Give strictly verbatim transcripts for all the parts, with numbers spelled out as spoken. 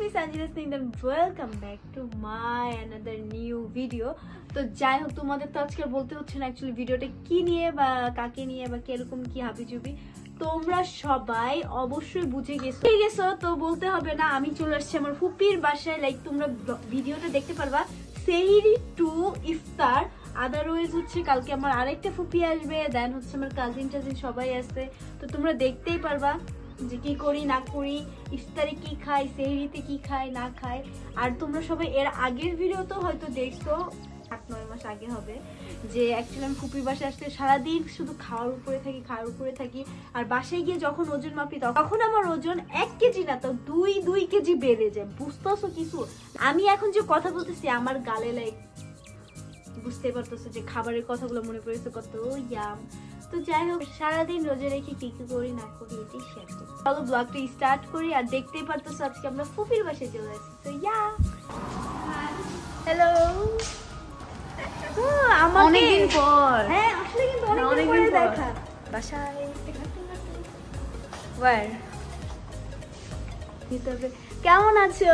me Sanjana Singh and welcome back to my another new video. তো যাই হোক তোমাদের তো আজকে বলতে হচ্ছে না অ্যাকচুয়ালি ভিডিওটা কি নিয়ে বা কাকে নিয়ে বা কিরকম কি হাবিজুবি তোমরা সবাই অবশ্যই বুঝে গেছো গেছো তো বলতে হবে না আমি চলে আসছি আমার ফুপির বাসায়। লাইক তোমরা ভিডিওটা দেখতে পারবা সেহরি টু ইফতার। আদারওয়াইজ হচ্ছে কালকে আমার আরেকটা ফুপি আসবে, দেন হচ্ছে আমার কাজিন টাজিন সবাই আসছে, তো তোমরা দেখতেই পারবা যে কি করি না করি, ইফতারে কি খাই, সেহরিতে কি খাই না খাই। আর তোমরা সবাই এর আগের ভিডিও তো হয়তো দেখছো, আট নয় মাস আগে হবে, যে অ্যাকচুয়ালি আমি ফুপির বাসায় আসলে সারাদিন শুধু খাওয়ার উপরে থাকি খাওয়ার উপরে থাকি আর বাসায় গিয়ে যখন ওজন মাপি তখন আমার ওজন এক কেজি না তো দুই দুই কেজি বেড়ে যায়। বুঝতেছো কিছু? আমি এখন যে কথা বলতেছি আমার গালে লাইক বুঝতে পারতেছো যে খাবারের কথাগুলো মনে পড়েছে কত ইয়াম। তো যাই হোক সারাদিন রোজা রেখে কি কি করি না করি এটাই শেয়ার করি। চলো ব্লগটা স্টার্ট করি। আর দেখতেই পারতেছো আজকে আমরা ফুপির বাসায় চলে আসছি। তো ইয়া হ্যালো অনেকদিন পর। হ্যাঁ আসলে কিন্তু অনেকদিন পরে দেখা বাসায় ওয়ার ভিতরে। কেমন আছো?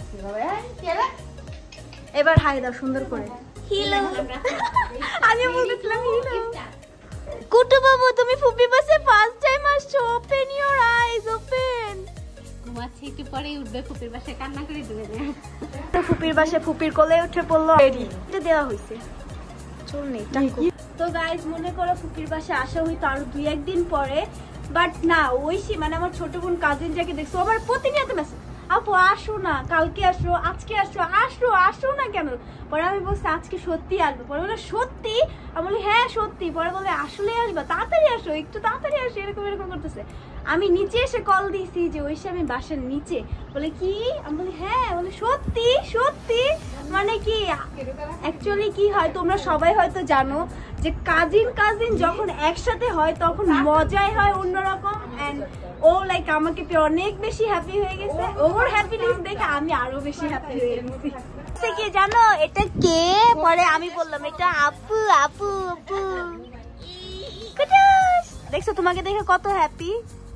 এবার হাই দাও সুন্দর করে। হ্যালো আমি বলতেছিলাম হ্যালো। কুটু বাবু তুমি ফুপি বাসে ফার্স্ট টাইম আসছো, ওপেন ইওর আইজ ওপেন। ঘুমাচ্ছে একটু পরেই উঠবে, ফুপির বাসায় কান্না করে দিবে না। তো ফুপির বাসায় ফুপির কোলে উঠে পড়লো, এটা দেওয়া হয়েছে চল নেই। তো গাইজ মনে করো ফুপির বাসায় আসা হইতো আরো দুই একদিন পরে, বাট না ওইসি মানে আমার ছোট বোন কাজিন যাকে দেখছো আবার প্রতিনিয়ত মেসেজ আপু আসো না, কালকে আসো, আজকে আসো, আসো আসো না কেন। পরে আমি বলছি আজকে সত্যি আসবো, পরে বলে সত্যি, আমি বলি হ্যাঁ সত্যি, পরে বলে আসলে আসবা, তাড়াতাড়ি আসো একটু তাড়াতাড়ি আসো, এরকম এরকম করতেছে। আমি নিচে এসে কল দিয়েছি যে ওইসে আমি বাসার নিচে, বলে কি, আমি বলি হ্যাঁ, বলে সত্যি সত্যি। মানে কি অ্যাকচুয়ালি কি হয় তোমরা সবাই হয়তো জানো যে কাজিন কাজিন যখন একসাথে হয় তখন মজাই হয় অন্যরকম। এন্ড ও লাইক আমাকে পেয়ে অনেক বেশি হ্যাপি হয়ে গেছে, ওর হ্যাপিনেস দেখে আমি আরো বেশি হ্যাপি হয়ে গেছি। কি জানো এটা কে? পরে আমি বললাম এটা আপু আপু আপু। দেখছো তোমাকে দেখে কত হ্যাপি।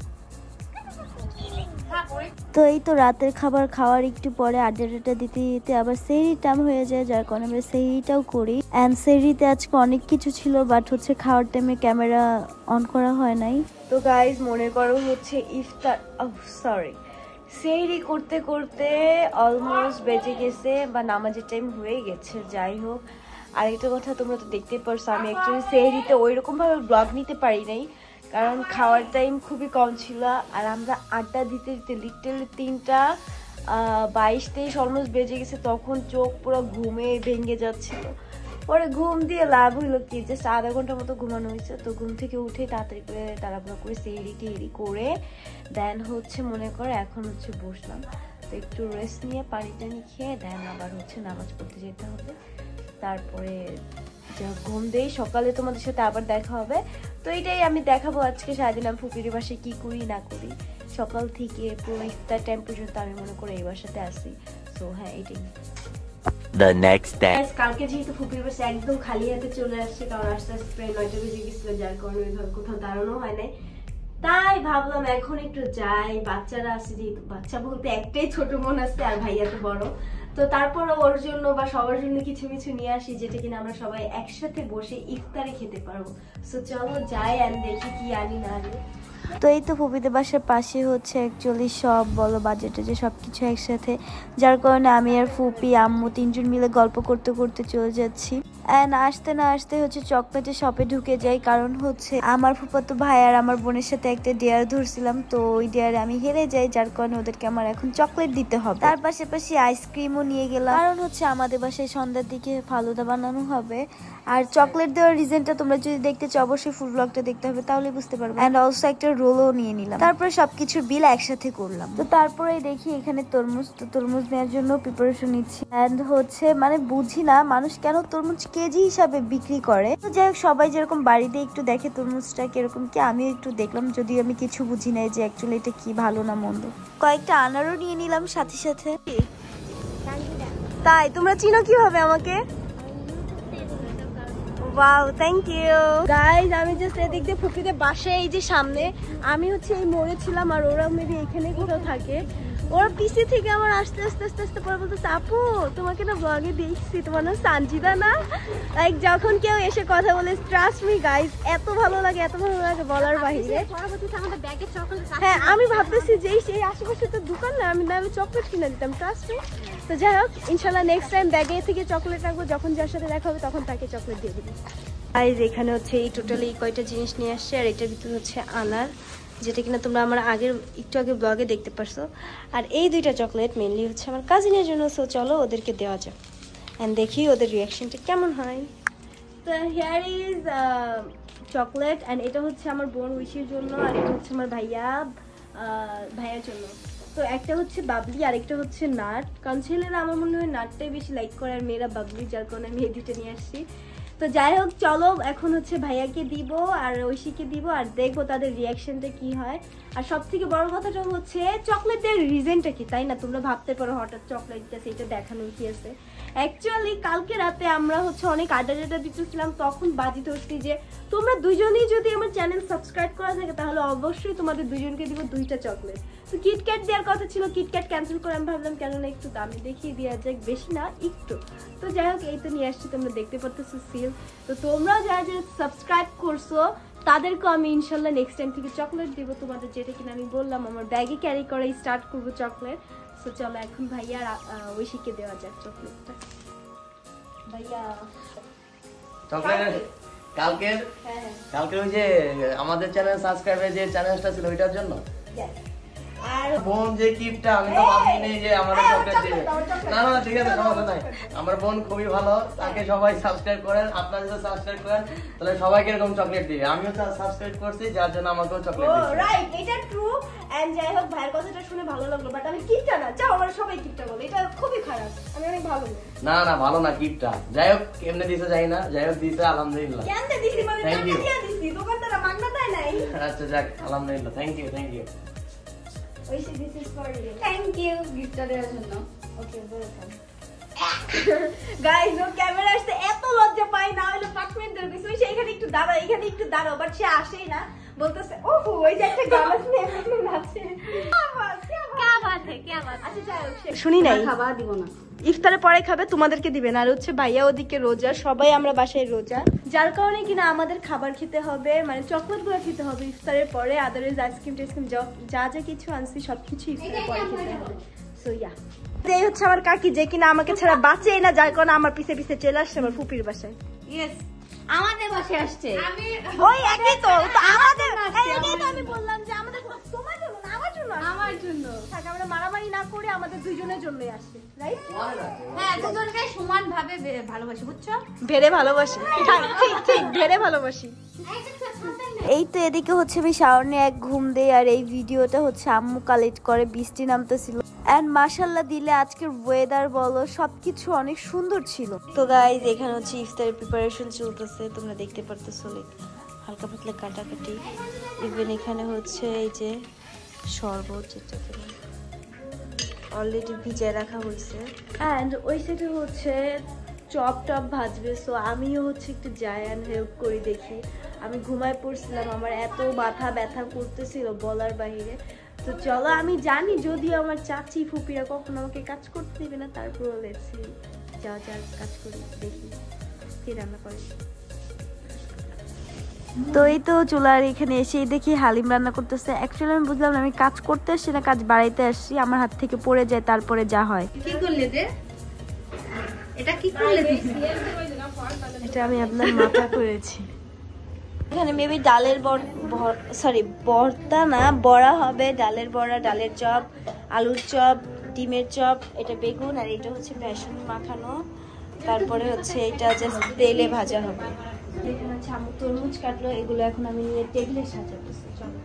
তো এই তো রাতের খাবার খাওয়ার একটু পরে আড্ডাটা দিতে দিতে আবার সেহরি টাইম হয়ে যায়, যার কারণে আমরা সেহরিটাও করি। অ্যান্ড সেহরিতে আজকে অনেক কিছু ছিল, বাট হচ্ছে খাওয়ার টাইমে ক্যামেরা অন করা হয় নাই। তো গাইজ মনে করো হচ্ছে ইফতার সরি সেহরি করতে করতে অলমোস্ট বেজে গেছে বা নামাজের টাইম হয়ে গেছে। যাই হোক আরেকটা কথা তোমরা তো দেখতেই পারছো আমি অ্যাকচুয়ালি সেহরিতে ওইরকম ভাবে ব্লগ নিতে পারি নাই, কারণ খাওয়ার টাইম খুবই কম ছিল। আর আমরা আড্ডা দিতে দিতে লিটারালি তিনটা বাইশ তেইশ অলমোস্ট বেজে গেছে, তখন চোখ পুরো ঘুমে ভেঙে যাচ্ছিল। পরে ঘুম দিয়ে লাভ হইলো কি, জাস্ট আধা ঘন্টার মতো ঘুমানো হয়েছে। তো ঘুম থেকে উঠে তাড়াতাড়ি করে তাড়াহুড়ো করে সেহরি টেহরি করে দেন হচ্ছে মনে করে এখন হচ্ছে বসলাম। তো একটু রেস্ট নিয়ে পানি টানি খেয়ে দেন আবার হচ্ছে নামাজ পড়তে যেতে হবে। তারপরে ঘুম দেই, সকালে তোমাদের সাথে আবার দেখা হবে। তো এটাই আমি দেখাবো আজকে সারাদিন আমি ফুপির বাসায় কি করি না করি, সকাল থেকে পুরো ইফতার টাইম পর্যন্ত আমি মনে করি এই বাসাতে আসি। সো হ্যাঁ এটাই The next day. কালকে যেহেতু ফুপির বাসা একদম খালি হাতে চলে আসছে, কারণ আস্তে আস্তে প্রায় নয়টা বেজে গেছিল, যার কারণে ওইভাবে কোথাও দাঁড়ানো হয় নাই। তাই ভাবলাম এখন একটু যাই, বাচ্চারা আছে যেহেতু, বাচ্চা বলতে একটাই ছোট বোন আছে আর ভাইয়া তো বড়, তো তারপরে ওর জন্য বা সবার জন্য কিছু কিছু নিয়ে আসি যেটা কিনা আমরা সবাই একসাথে বসে ইফতারে খেতে পারবো। সো চলো যাই আর দেখি কি আনি না আনি। তো এই তো ফুপিদের বাসার পাশে হচ্ছে অ্যাকচুয়ালি সব বলো বাজেটে যে সব কিছু একসাথে, যার কারণে আমি আর ফুপি আম্মু তিনজন মিলে গল্প করতে করতে চলে যাচ্ছি। অ্যান্ড আসতে না আসতে হচ্ছে চকলেটের শপে ঢুকে যাই, কারণ হচ্ছে আমার ফুফাতো ভাই আর আমার বোনের সাথে একটা ডেয়ার ধরছিলাম, তো ওই ডেয়ারে আমি হেরে যাই, যার কারণে ওদেরকে আমার এখন চকলেট দিতে হবে। তার পাশাপাশি আইসক্রিমও নিয়ে গেলাম, কারণ হচ্ছে আমাদের বাসায় সন্ধ্যার দিকে ফালুদা বানানো হবে। আর চকলেট দেওয়ার রিজনটা তোমরা যদি দেখতে চাও অবশ্যই ফুল ব্লগটা দেখতে হবে, তাহলে বুঝতে পারবে। অ্যান্ড অলসো একটা রোলও নিয়ে নিলাম, তারপরে সবকিছুর বিল একসাথে করলাম। তো তারপরে দেখি এখানে তরমুজ, তো তরমুজ নেওয়ার জন্য প্রিপারেশন নিচ্ছি। অ্যান্ড হচ্ছে মানে বুঝি না মানুষ কেন তরমুজ কেজি হিসাবে বিক্রি করে। তো যাই হোক সবাই যেরকম বাড়িতে একটু দেখে তরমুজটা কিরকম কি, আমি একটু দেখলাম, যদি আমি কিছু বুঝি নাই যে অ্যাকচুয়ালি এটা কি ভালো না মন্দ। কয়েকটা আনারও নিয়ে নিলাম সাথে সাথে। তাই তোমরা চিনো কিভাবে আমাকে? Wow thank you guys. আমি জাস্ট এদিক দিয়ে ফুপিতে বাসায় এই যে সামনে, আমি হচ্ছে এই মোড়ে ছিলাম আর ওরা মেবি এখানে কোথাও থাকে। ওরা পিছে থেকে আমার আস্তে আস্তে আস্তে আস্তে পরে বলতেছে আপু তোমাকে না ব্লগে দেখছি, তোমার নাম সানজিদা না? লাইক যখন কেউ এসে কথা বলে ট্রাস্ট মি গাইজ, এত ভালো লাগে এত ভালো লাগে বলার বাহিরে। হ্যাঁ আমি ভাবতেছি যে এই আশেপাশে তো দোকান না, আমি না আমি চকলেট কিনে দিতাম, ট্রাস্ট মি। তো যাই হোক ইনশাল্লাহ নেক্সট টাইম ব্যাগে থেকে চকলেট রাখবো, যখন যার সাথে দেখা হবে তখন তাকে চকলেট দিয়ে দিবি। গাইজ এখানে হচ্ছে এই টোটালি এই কয়টা জিনিস নিয়ে আসছে, আর এটার ভিতরে হচ্ছে আনার, যেটা কিনা তোমরা আমার আগের একটু আগে ব্লগে দেখতে পারছো। আর এই দুইটা চকলেট মেনলি হচ্ছে আমার কাজিনের জন্য, সো চলো ওদেরকে দেওয়া যাক অ্যান্ড দেখি ওদের রিয়াকশনটা কেমন হয়। তো হিয়ার ইজ চকলেট অ্যান্ড এটা হচ্ছে আমার বোন উইশের জন্য, আর এটা হচ্ছে আমার ভাইয়া ভাইয়ার জন্য। তো একটা হচ্ছে বাবলি আর একটা হচ্ছে নাট, কারণ ছেলেরা আমার মনে হয় নাটটাই বেশি লাইক করে আর মেয়েরা বাবলি, যার কারণে আমি এই দুটো নিয়ে আসছি। তো যাই হোক চলো এখন হচ্ছে ভাইয়াকে দিব আর ঐশীকে দিব আর দেখবো তাদের রিয়াকশনটা কি হয়। আর সব থেকে বড় কথাটা হচ্ছে চকলেটের রিজনটা কি, তাই না? তোমরা ভাবতে পারো হঠাৎ চকলেট দিতেছে, এটা দেখানোর কি আছে। অ্যাকচুয়ালি কালকে রাতে আমরা হচ্ছে অনেক আড্ডা আড্ডা দিতেছিলাম, তখন বাজি ধরছি যে তোমরা দুজনেই যদি আমার চ্যানেল সাবস্ক্রাইব করা থাকে তাহলে অবশ্যই তোমাদের দুজনকে দিব দুইটা চকলেট। তো কিটক্যাট দেওয়ার কথা ছিল, কিটক্যাট ক্যান্সেল করে আমি ভাবলাম কেননা একটু দামি দেখিয়ে দেওয়া যাক, বেশি না একটু। তো যাই হোক এই তো নিয়ে আসছি, তোমরা দেখতে পারতেছো সিল। তো তোমরা যারা যারা সাবস্ক্রাইব করছো তাদেরকেও আমি ইনশাল্লাহ নেক্সট টাইম থেকে চকলেট দেবো তোমাদের, যেটা কিনা আমি বললাম আমার ব্যাগে ক্যারি করে স্টার্ট করবো চকলেট। তো চলো এখন ভাইয়া ঐশীকে দেওয়া যাক চকলেটটা। ভাইয়া চকলেট কালকের কালকের ওই যে আমাদের চ্যানেল সাবস্ক্রাইবে যে চ্যানেলটা ছিল ওইটার জন্য। আর বোন যে গিফটটা আমি তো ভাবিনি যে আমাদের চকলেট দিবে। না না ঠিক আছে সমস্যা নাই, আমার বোন খুবই ভালো, তাকে সবাই সাবস্ক্রাইব করেন, আপনারা যদি সাবস্ক্রাইব করেন তাহলে সবাইকে এরকম চকলেট দিবে। আমিও তো সাবস্ক্রাইব করছি যার জন্য আমাকেও চকলেট দিবে। রাইট, এটা ট্রু। এন্ড যাই হোক ভাইয়ের কথাটা শুনে ভালো লাগলো, বাট আমি গিফটটা না চাও, আমরা সবাই গিফটটা বলে, এটা খুবই খারাপ, আমি অনেক ভালো না। না না ভালো না গিফটটা, যাই হোক কেমনে দিতে যাই না, যাই হোক দিতে আলহামদুলিল্লাহ। কেমনে দিছি মানে টাকা দিয়ে দিছি, দোকানদাররা মাগনা দেয় নাই। আচ্ছা যাক আলহামদুলিল্লাহ, thank you thank you. Oishi this is for you. Thank you গিফটটা দেওয়ার জন্য। Okay welcome. গাইস ও ক্যামেরা আসতে এত লজ্জা পাই না, হলো পাঁচ মিনিট ধরে দিছি, ওই সেইখানে একটু দাঁড়াও এখানে একটু দাঁড়াও, বাট সে আসেই না, বলতেছে ওহো ওই যে একটা গান আছে না এমন নাচে। क्या बात है क्या बात। আচ্ছা যাই হোক শুনি নাই, খাবার দিব না, ইফতারের পরে খাবে, তোমাদেরকে দিবেন। আর হচ্ছে ভাইয়া ওদিকে রোজা, সবাই আমরা বাসায় রোজা, যার কারণে কিনা আমাদের খাবার খেতে হবে, মানে চকলেট গুলো খেতে হবে ইফতারের পরে, আদারওয়াইজ আইসক্রিম টাইসক্রিম যা যা কিছু আনছি সবকিছু ইফতারের পরে খেতে হবে। সো ইয়া এই হচ্ছে আমার কাকি, যে কিনা আমাকে ছাড়া বাঁচেই না, যার কারণে আমার পিছে পিছে চলে আসছে আমার ফুপির বাসায়। ইয়েস আমাদের বাসায় আসছে, আমি ওই একই তো তো আমাদের, এইটাই তো আমি বললাম যে আমাদের তোমার জন্য না আমার জন্য, আমার জন্য। থাক আমরা মারামারি না করে আমাদের দুইজনের জন্যই আসছে, রাইট? হ্যাঁ দুজনকে সমান ভাবে ভালোবাসি, বুঝছো? ভেরে ভালোবাসি, ঠিক ঠিক ভেরে ভালোবাসি। এই তো এদিকে হচ্ছে আমি শাওয়ার নিয়ে এক ঘুম দেই, আর এই ভিডিওটা হচ্ছে আম্মু কালেক্ট করে, বৃষ্টি নামতেছিল এন্ড মাশাআল্লাহ দিলে আজকের ওয়েদার বলো সবকিছু অনেক সুন্দর ছিল। তো গাইজ এখানে হচ্ছে ইফতারের প্রিপারেশন চলতেছে, তোমরা দেখতে পারতেছো হালকা পাতলা কাটাকাটি, ইভেন এখানে হচ্ছে এই যে শরবত যেটা অলরেডি ভিজিয়ে রাখা হয়েছে, অ্যান্ড ওই সাইডে হচ্ছে চপ টপ ভাজবে। সো আমিও হচ্ছে একটু যাই অ্যান্ড হেল্প করি, দেখি। আমি ঘুমায় পড়ছিলাম, আমার এত মাথা ব্যথা করতেছিল বলার বাহিরে। তো চলো আমি জানি যদিও আমার চাচি ফুপিরা কখনো আমাকে কাজ করতে দেবে না, তারপরও লেছি যা যা কাজ করি, দেখি কি রান্না করে। তো এই তো চুলার এখানে এসেই দেখি হালিম রান্না করতেছে। অ্যাকচুয়ালি আমি বুঝলাম না আমি কাজ করতে আসছি না কাজ বাড়াইতে আসছি, আমার হাত থেকে পড়ে যায় তারপরে যা হয়। কি করলে যে এটা কি করলে, এটা আমি আপনার মাথা করেছি। এখানে মেবি ডালের বর সরি ভর্তা না বড়া হবে, ডালের বড়া, ডালের চপ, আলুর চপ, ডিমের চপ, এটা বেগুন, আর এটা হচ্ছে বেসন মাখানো, তারপরে হচ্ছে এটা জাস্ট তেলে ভাজা হবে। এখানে হচ্ছে আম্মু তরমুজ কাটলো, এগুলো এখন আমি নিয়ে টেবিলে সাজাতেছি। চলো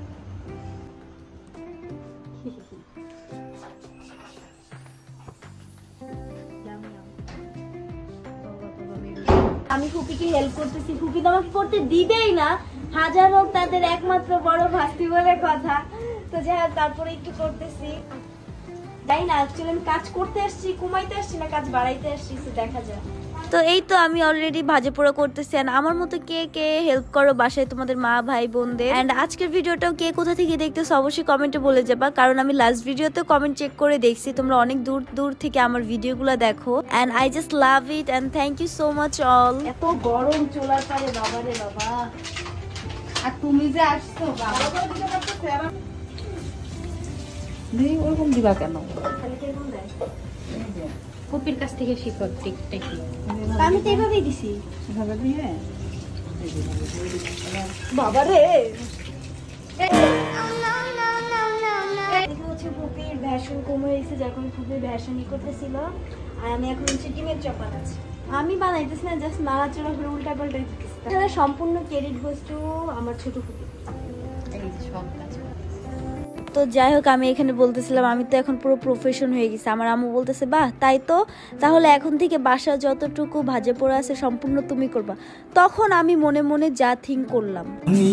আমি ফুপিকে হেল্প করতেছি, ফুপি তো আমাকে করতে দিবেই না, হাজার হোক তাদের একমাত্র বড় ভাস্তি বলে কথা। তো যাই হোক তারপরে একটু করতেছি, তাই না? অ্যাকচুয়ালি আমি কাজ করতে আসছি, কমাইতে আসছি না কাজ বাড়াইতে আসছি, দেখা যায়। তো এই তো আমি অলরেডি ভাজা পোড়া করতেছি। এন্ড আমার মতো কে কে হেল্প করো বাসায় তোমাদের মা ভাই বোনদের। এন্ড আজকের ভিডিওটাও কে কোথা থেকে দেখতেছো অবশ্যই কমেন্টে বলে যাবা, কারণ আমি লাস্ট ভিডিওতে কমেন্ট চেক করে দেখছি তোমরা অনেক দূর দূর থেকে আমার ভিডিওগুলো দেখো। And I just love it and thank you so much all. এত গরম চুলার পারে বাবা রে বাবা। আর তুমি যে আসছো বাবা নেই ওরকম দিবা কেন? খালি কেমন দেয়? ফুপির কাছ থেকে শিখো টিকটা কি। আমি তো এইভাবেই দিছি এভাবে দিয়ে বাবা রে। হচ্ছে ফুপির ভ্যাসন কমে গেছে, যখন ফুপির ভ্যাসনই করতেছিল। আর আমি এখন হচ্ছে ডিমের চপ বানাচ্ছি। আমি বানাইতেছি না, জাস্ট নাড়াচড়া করে উল্টা পাল্টা দিতেছি। এটা সম্পূর্ণ ক্রেডিট বস্তু আমার ছোট ফুপি। এই সব কাজ তো যাই হোক, আমি এখানে বলতেছিলাম আমি তো এখন পুরো প্রফেশন হয়ে গেছি। আমার আম্মু বলতেছে বাহ তাই তো, তাহলে এখন থেকে বাসা যতটুকু ভাজে পোড়া আছে সম্পূর্ণ তুমি করবা। তখন আমি মনে মনে যা থিঙ্ক করলাম,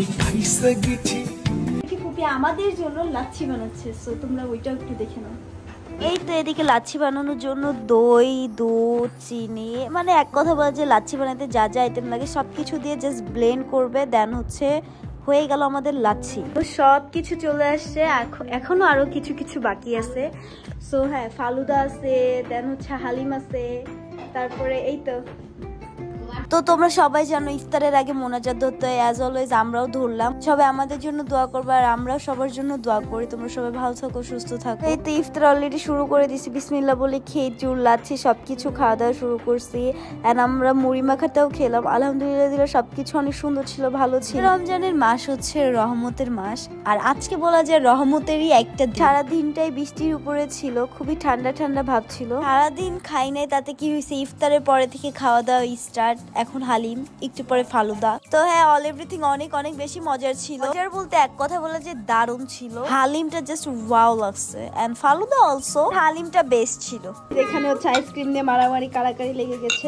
ফুপি আমাদের জন্য লাচ্ছি বানাচ্ছে, সো তোমরা ওইটাও একটু দেখে নাও। এই তো এদিকে লাচ্ছি বানানোর জন্য দই, দুধ, চিনি, মানে এক কথা বলা যে লাচ্ছি বানাতে যা যা আইটেম লাগে সবকিছু দিয়ে জাস্ট ব্লেন্ড করবে, দেন হচ্ছে হয়ে গেল আমাদের লাচ্ছি। তো সব কিছু চলে আসছে, এখনো আরো কিছু কিছু বাকি আছে। সো হ্যাঁ, ফালুদা আছে, দেন হচ্ছে হালিম আছে, তারপরে এই তো। তো তোমরা সবাই জানো ইফতারের আগে মোনাজাত ধরতে হয়, অ্যাজ অলওয়েজ আমরাও ধরলাম। সবাই আমাদের জন্য দোয়া করবে আর আমরাও সবার জন্য দোয়া করি। তোমরা সবাই ভালো থাকো, সুস্থ থাকো। এই তো ইফতার অলরেডি শুরু করে দিছি, বিসমিল্লাহ বলে খেজুর লাচ্ছি সবকিছু খাওয়া দাওয়া শুরু করছি। এন্ড আমরা মুড়ি মাখাটাও খেলাম, আলহামদুলিল্লাহ দিল্লাহ সবকিছু অনেক সুন্দর ছিল, ভালো ছিল। রমজানের মাস হচ্ছে রহমতের মাস, আর আজকে বলা যায় রহমতেরই একটা। সারা দিনটাই বৃষ্টির উপরে ছিল, খুবই ঠান্ডা ঠান্ডা ভাব ছিল। সারাদিন খাই নাই, তাতে কি হয়েছে ইফতারের পরে থেকে খাওয়া দাওয়া স্টার্ট। এখন হালিম, একটু পরে ফালুদা। তো হ্যাঁ, অল এভরিথিং অনেক অনেক বেশি মজার ছিল। মজার বলতে এক কথা বলা যে দারুণ ছিল। হালিমটা জাস্ট ওয়াও লাগছে, এন্ড ফালুদা অলসো। হালিমটা বেস্ট ছিল। এখানে হচ্ছে আইসক্রিম নিয়ে মারামারি কাড়াকাড়ি লেগে গেছে।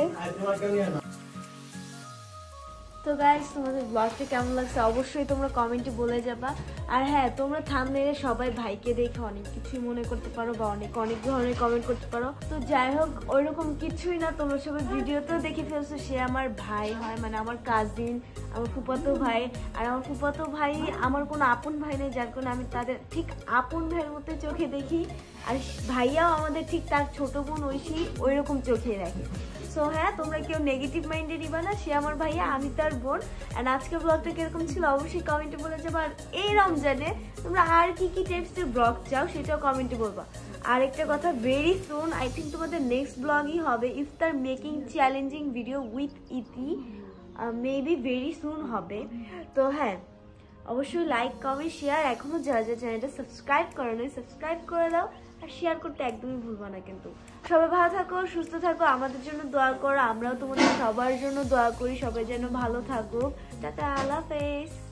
তো গাইস, তোমাদের ব্লগটা কেমন লাগছে অবশ্যই তোমরা কমেন্টে বলে যাবা। আর হ্যাঁ, তোমরা থাম্বনেইলে সবাই ভাইকে দেখে অনেক কিছুই মনে করতে পারো বা অনেক অনেক ধরনের কমেন্ট করতে পারো। তো যাই হোক, ওইরকম কিছুই না, তোমরা সবাই ভিডিওতেও দেখে ফেলছো সে আমার ভাই হয়, মানে আমার কাজিন, আমার ফুফাতো ভাই। আর আমার ফুফাতো ভাই আমার কোনো আপন ভাই নেই, যার কারণে আমি তাদের ঠিক আপন ভাইয়ের মতো চোখে দেখি। আর ভাইয়াও আমাদের ঠিক তার ছোট বোন ঐশী ওই রকম চোখে রাখে। সো হ্যাঁ, তোমরা কেউ নেগেটিভ মাইন্ডে নিবা না, সে আমার ভাইয়া, আমি তার বোন। অ্যান্ড আজকের ব্লগটা কিরকম ছিল অবশ্যই কমেন্টে বলে যাবো। আর এই রমজানে তোমরা আর কি কি টাইপসের ব্লগ চাও সেটাও কমেন্টে বলবা। আর একটা কথা, ভেরি সুন আই থিঙ্ক তোমাদের নেক্সট ব্লগই হবে ইফতার making challenging video with Iti, maybe very soon হবে। তো হ্যাঁ, অবশ্যই লাইক কমেন্ট শেয়ার, এখনো যারা যারা চ্যানেলটা সাবস্ক্রাইব করো না সাবস্ক্রাইব করে দাও, আর শেয়ার করতে একদমই ভুলবা না কিন্তু। সবাই ভালো থাকো, সুস্থ থাকো, আমাদের জন্য দোয়া করো, আমরাও তোমাদের সবার জন্য দোয়া করি, সবাই যেন ভালো থাকুক। টাটা, আল্লাহ হাফেজ।